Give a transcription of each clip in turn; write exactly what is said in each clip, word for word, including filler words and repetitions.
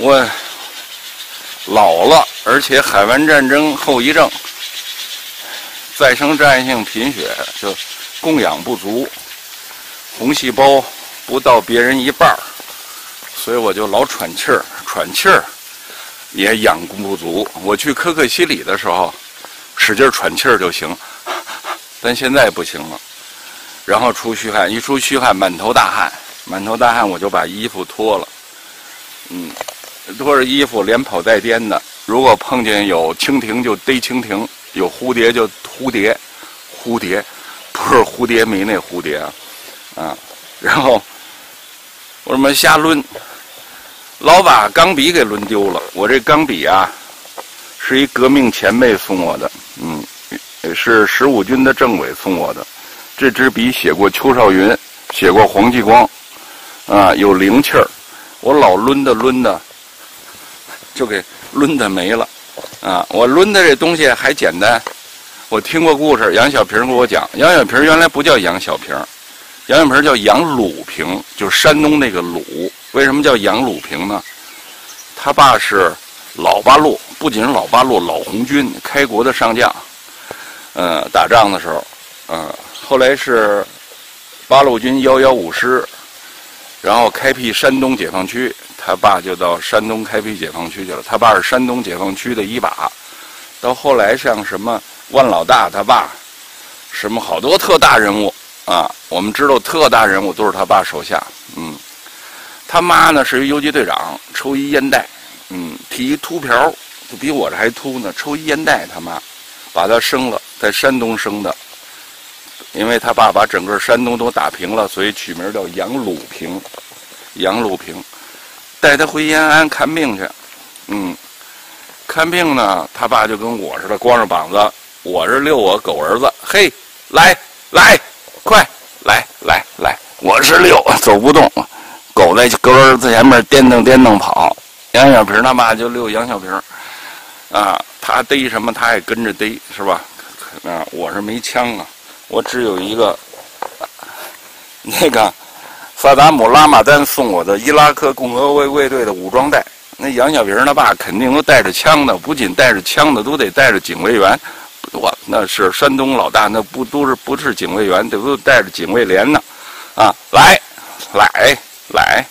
我老了，而且海湾战争后遗症，再生障碍性贫血，就供氧不足，红细胞不到别人一半，所以我就老喘气儿，喘气儿也氧不足。我去可可西里的时候，使劲喘气儿就行，但现在不行了。然后出虚汗，一出虚汗满头大汗，满头大汗我就把衣服脱了，嗯，脱着衣服连跑带颠的。如果碰见有蜻蜓就逮蜻蜓，有蝴蝶就蝴蝶，蝴蝶不是蝴蝶梅那蝴蝶啊，啊，然后我们瞎抡，老把钢笔给抡丢了。我这钢笔啊，是一革命前辈送我的，嗯，是十五军的政委送我的。这支笔写过邱少云，写过黄继光，啊，有灵气儿。我老抡的抡的，就给抡的没了，啊，我抡的这东西还简单。我听过故事，杨小平给我讲，杨小平原来不叫杨小平，杨小平叫杨鲁平，就是山东那个鲁。为什么叫杨鲁平呢？他爸是老八路，不仅是老八路，老红军开国的上将，呃，打仗的时候，呃。后来是八路军幺幺五师，然后开辟山东解放区，他爸就到山东开辟解放区去了。他爸是山东解放区的一把，到后来像什么万老大他爸，什么好多特大人物啊，我们知道特大人物都是他爸手下。嗯，他妈呢是一游击队长，抽一烟袋，嗯，剃一秃瓢，就比我这还秃呢，抽一烟袋。他妈把他生了，在山东生的。因为他爸把整个山东都打平了，所以取名叫杨鲁平。杨鲁平带他回延安看病去，嗯，看病呢，他爸就跟我似的，光着膀子，我是遛我狗儿子，嘿，来来，快来来来，我是遛，走不动，狗在狗儿子前面颠蹬颠蹬跑。杨小平他爸就遛杨小平，啊，他逮什么他也跟着逮，是吧？啊，我是没枪啊。我只有一个，那个萨达姆拉马丹送我的伊拉克共和卫卫队的武装带。那杨小平他爸肯定都带着枪的，不仅带着枪的，都得带着警卫员。我那是山东老大，那不都是不是警卫员，都带着警卫连呢。啊，来，来，来。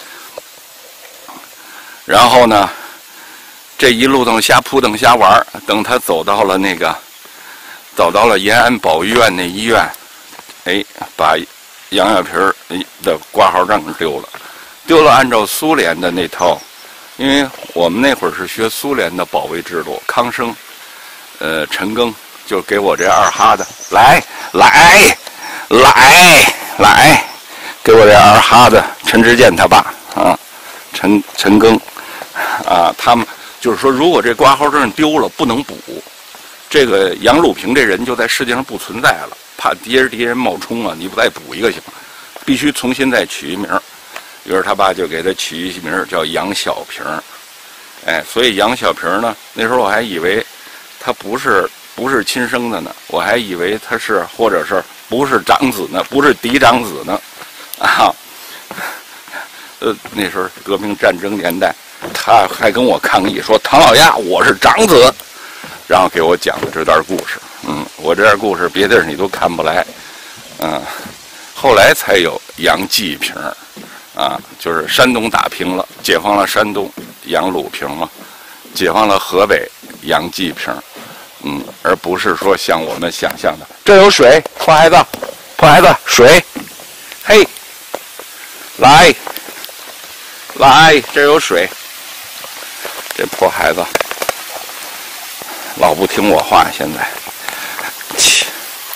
然后呢，这一路等瞎扑腾瞎玩，等他走到了那个。走到了延安保医院那医院，哎，把杨小平的挂号证丢了，丢了。按照苏联的那套，因为我们那会儿是学苏联的保卫制度，康生，呃，陈赓就给我这二哈的，来来来来，给我这二哈的陈知健他爸啊，陈陈赓啊，他们就是说，如果这挂号证丢了，不能补。这个杨鲁平这人就在世界上不存在了，怕敌人敌人冒充啊！你不再补一个行，必须重新再取一名。于是他爸就给他取一名叫杨小平，哎，所以杨小平呢，那时候我还以为他不是不是亲生的呢，我还以为他是或者是不是长子呢，不是嫡长子呢，啊，呃，那时候革命战争年代，他还跟我抗议说：“唐老鸭，我是长子。”然后给我讲的这段故事，嗯，我这段故事别地儿你都看不来，嗯，后来才有杨继平，啊，就是山东打平了，解放了山东，杨鲁平嘛，解放了河北，杨继平，嗯，而不是说像我们想象的，这有水，破孩子，破孩子，水，嘿，来，来，这有水，这破孩子。老不听我话，现在，切，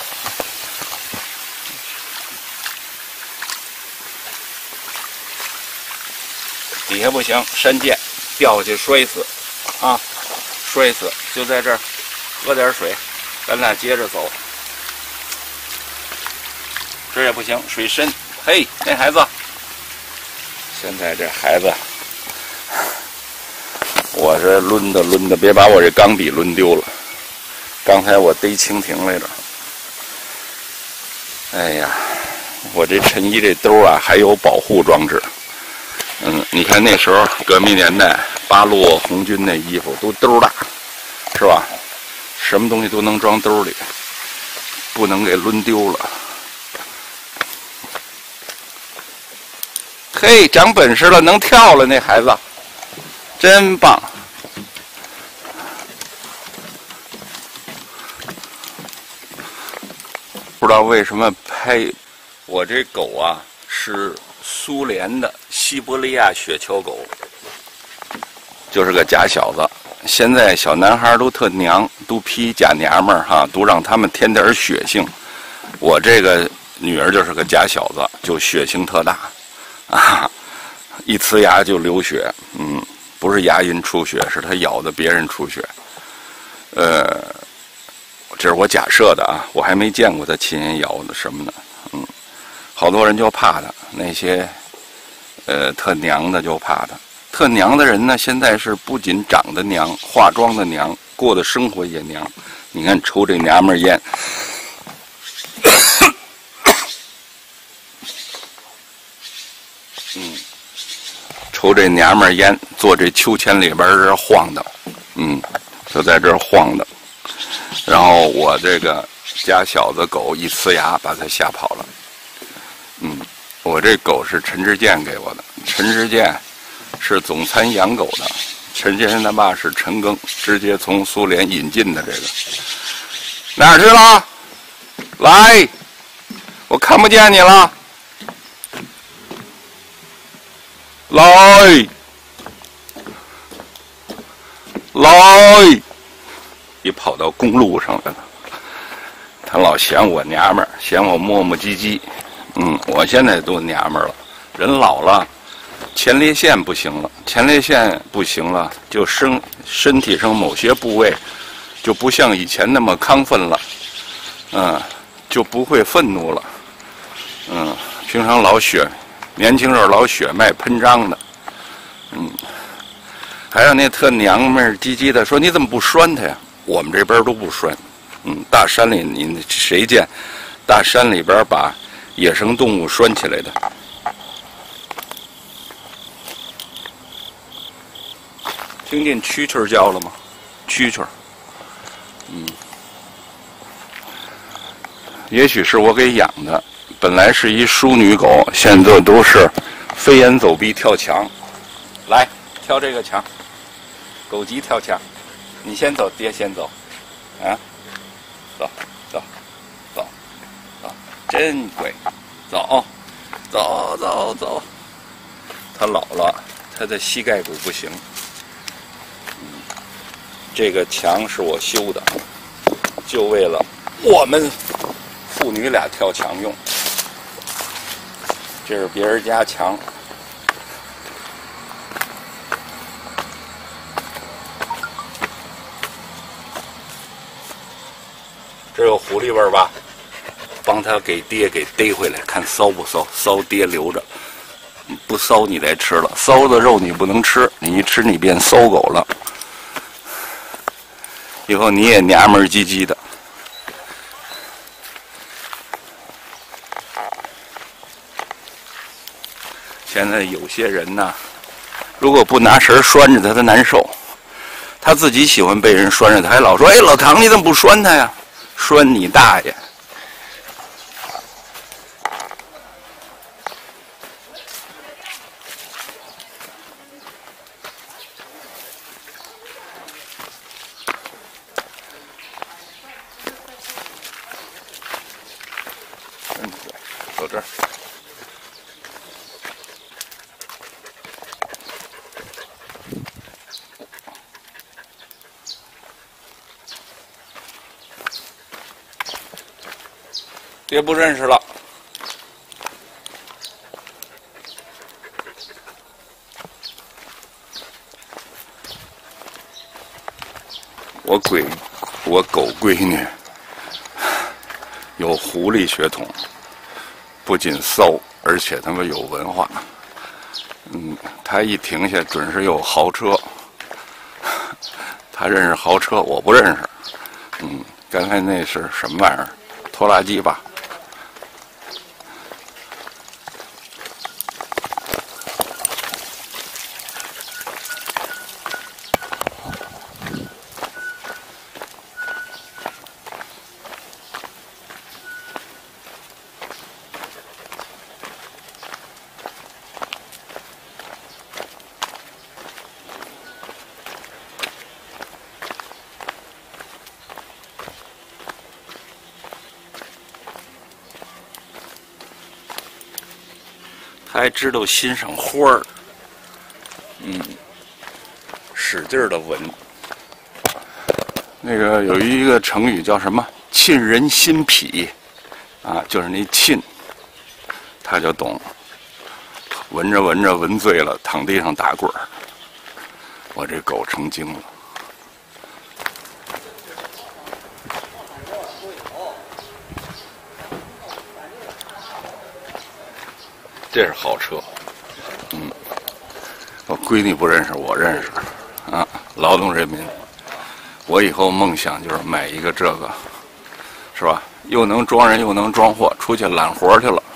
底下不行，山涧，掉下去摔死，啊，摔死，就在这儿，喝点水，咱俩接着走。这也不行，水深，嘿，那孩子，现在这孩子。我这抡的抡的，别把我这钢笔抡丢了。刚才我逮蜻蜓来着。哎呀，我这衬衣这兜啊还有保护装置， 嗯，你看那时候革命年代，八路红军那衣服都兜大，是吧？什么东西都能装兜里，不能给抡丢了。嘿，长本事了，能跳了，那孩子，真棒！不知道为什么拍我这狗啊，是苏联的西伯利亚雪橇狗，就是个假小子。现在小男孩都特娘，都批假娘们儿哈，都让他们添点血性。我这个女儿就是个假小子，就血性特大，啊，一呲牙就流血。嗯，不是牙龈出血，是她咬的别人出血。呃。这是我假设的啊，我还没见过他亲人咬的什么呢。嗯，好多人就怕他，那些呃特娘的就怕他。特娘的人呢，现在是不仅长得娘，化妆的娘，过的生活也娘。你看抽这娘们烟，嗯，抽这娘们烟，坐这秋千里边这晃荡，嗯，就在这儿晃荡。然后我这个家小子狗一呲牙把它吓跑了。嗯，我这狗是陈志健给我的，陈志健是总参养狗的，陈先生他爸是陈庚，直接从苏联引进的这个。哪儿去了？来，我看不见你了。来，来。一跑到公路上来了，他老嫌我娘们儿，嫌我磨磨唧唧。嗯，我现在都娘们儿了，人老了，前列腺不行了，前列腺不行了，就身身体上某些部位就不像以前那么亢奋了，嗯，就不会愤怒了，嗯，平常老血，年轻时候老血脉喷张的，嗯，还有那特娘们儿唧唧的说你怎么不拴它呀？我们这边都不拴，嗯，大山里你谁见大山里边把野生动物拴起来的？听见蛐蛐叫了吗？蛐蛐，嗯，也许是我给养的，本来是一淑女狗，现在都是飞檐走壁跳墙。来，跳这个墙，狗急跳墙。你先走，爹先走，啊，走走走走，真乖，走走走走。他老了，他的膝盖骨不行。嗯，这个墙是我修的，就为了我们父女俩跳墙用。这是别人家墙。这有狐狸味儿吧？帮他给爹给逮回来，看骚不骚？骚爹留着，不骚你再吃了。骚的肉你不能吃，你一吃你变骚狗了。以后你也娘们儿唧唧的。现在有些人呢，如果不拿绳拴着他，他难受。他自己喜欢被人拴着，他还老说：“哎，老唐，你怎么不拴他呀？”拴你大爷！嗯，走这儿。爹不认识了。我闺，我狗闺女有狐狸血统，不仅骚，而且他们有文化。嗯，他一停下，准是有豪车。他认识豪车，我不认识。嗯，刚才那是什么玩意儿？拖拉机吧？ 还知道欣赏花儿，嗯，使劲儿的闻。那个有一个成语叫什么“沁人心脾”，啊，就是那沁，他就懂。闻着闻着闻醉了，躺地上打滚儿。我这狗成精了。这是好车，嗯，我闺女不认识，我认识，啊，劳动人民。我以后梦想就是买一个这个，是吧？又能装人又能装货，出去揽活去了。